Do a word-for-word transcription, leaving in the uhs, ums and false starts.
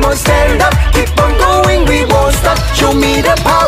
on, stand up, keep on going, we won't stop. Show me the power.